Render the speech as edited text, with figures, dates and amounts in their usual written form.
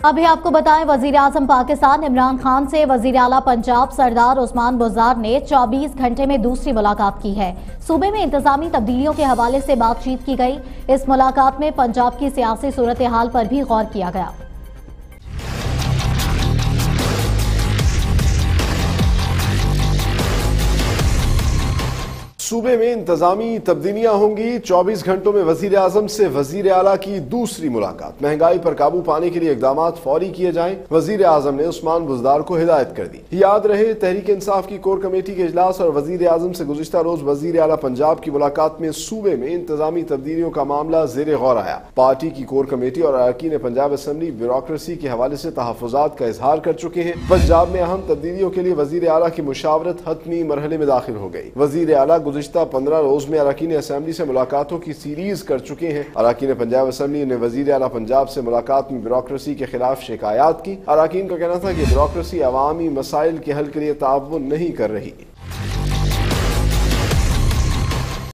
ابھی آپ کو بتائیں، وزیر اعظم پاکستان عمران خان سے وزیر اعلیٰ پنجاب سردار عثمان بزدار نے 24 گھنٹے میں دوسری ملاقات کی ہے۔ صوبے میں انتظامی تبدیلیوں کے حوالے سے بات چیت کی گئی۔ اس ملاقات میں پنجاب کی سیاسی صورتحال پر بھی غور کیا گیا۔ صوبے میں انتظامی تبدیلیاں ہوں گی۔ 24 گھنٹوں میں وزیر اعظم سے وزیر اعلیٰ کی دوسری ملاقات۔ مہنگائی پر قابو پانے کے لیے اقدامات فوری کیے جائیں، وزیر اعظم نے عثمان بزدار کو ہدایت کر دی۔ یاد رہے، تحریک انصاف کی کور کمیٹی کے اجلاس اور وزیر اعظم سے گزشتہ روز وزیر اعلیٰ پنجاب کی ملاقات میں صوبے میں انتظامی تبدیلیوں کا معاملہ زیر غور آیا۔ پارٹی کی کور کمیٹی اور اراکین پنجاب اسمبلی بیوروکریسی کے حوالے سے تحفظات کا اظہار کر چکے ہیں۔ پنجاب میں اہم تبدیلیوں کے لیے وزیر اعلیٰ کی مشاورت حتمی مرحلے میں داخل ہو گئی۔ وزیر اعلیٰ گزشتہ 15 روز میں اراکین اسمبلی سے ملاقاتوں کی سیریز کر چکے ہیں۔ اراکین پنجاب اسمبلی نے وزیر اعلیٰ پنجاب سے ملاقات میں بیوروکریسی کے خلاف شکایات کی۔ اراکین کا کہنا تھا کہ بیوروکریسی عوامی مسائل کے حل کے لیے تعاون نہیں کر رہی۔